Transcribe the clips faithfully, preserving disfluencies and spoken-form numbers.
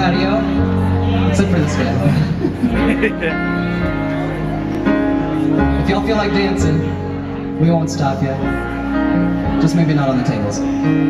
patio. Except for this guy. If y'all feel like dancing, we won't stop you. Just maybe not on the tables.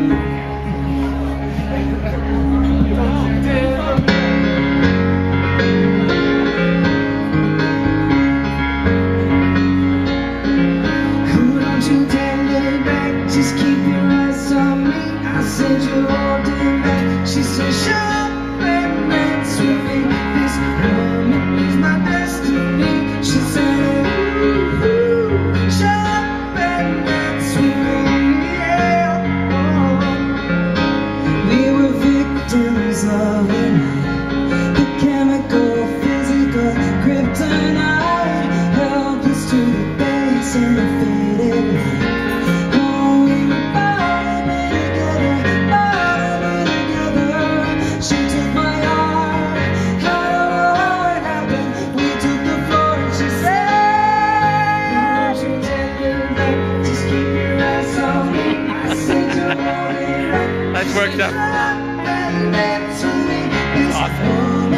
Who don't you dare look back, just keep your eyes on me. I said you're holding back. She said shut up and dance with me. This woman is my destiny. She said ooh, ooh, shut up and dance with me. Yeah. Oh. We were victims of the night, the chemical, physical, kryptonite, helpless to the base in the faded light. Nice work, Jeff. Awesome.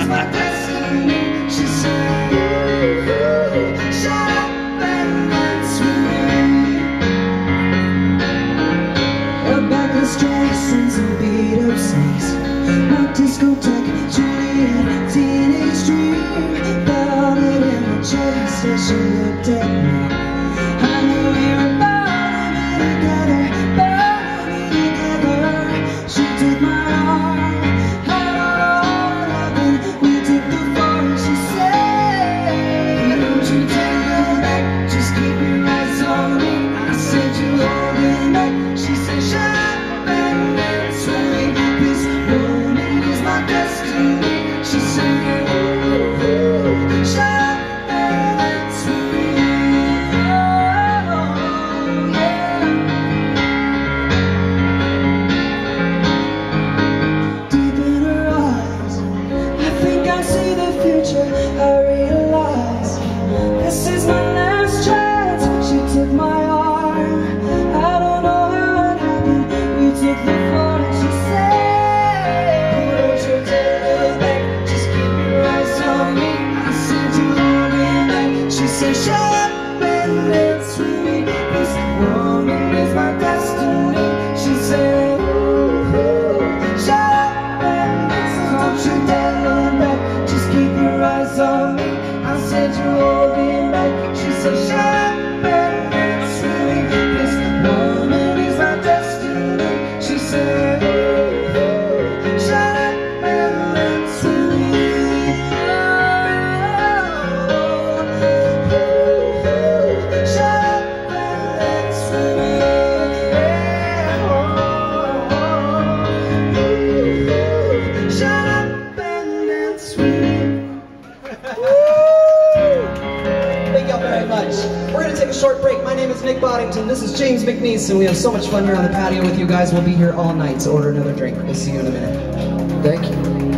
Dresses and beat up snakes, my discotheque, Juliet, teenage dream, felt it in my chest as she looked at me. I knew we were bound to be together, bound to be together. She took my arm, had our heart happened. We took the floor and she said, don't you take me back, just keep your eyes on me. I said you hold me back. She said shut up. She said, ooh, ooh, shut up and dance with me. Oh, yeah. Deep in her eyes, I think I see the future. I realize this is my last chance. She took my arm, I don't know how it happened. We took the floor and she said, she said, shut up and dance with me. This woman is my destiny. She said, ooh, ooh, shut up and dance. Don't you dare look back, just keep your eyes on me. I said you're holding back. She said, shut up and dance with me. This woman is my destiny. She said, ooh, ooh, shut up and dance with me. We're going to take a short break. My name is Nick Boddington. This is James McNeiece, and we have so much fun here on the patio with you guys. We'll be here all night, so order another drink. We'll see you in a minute. Thank you.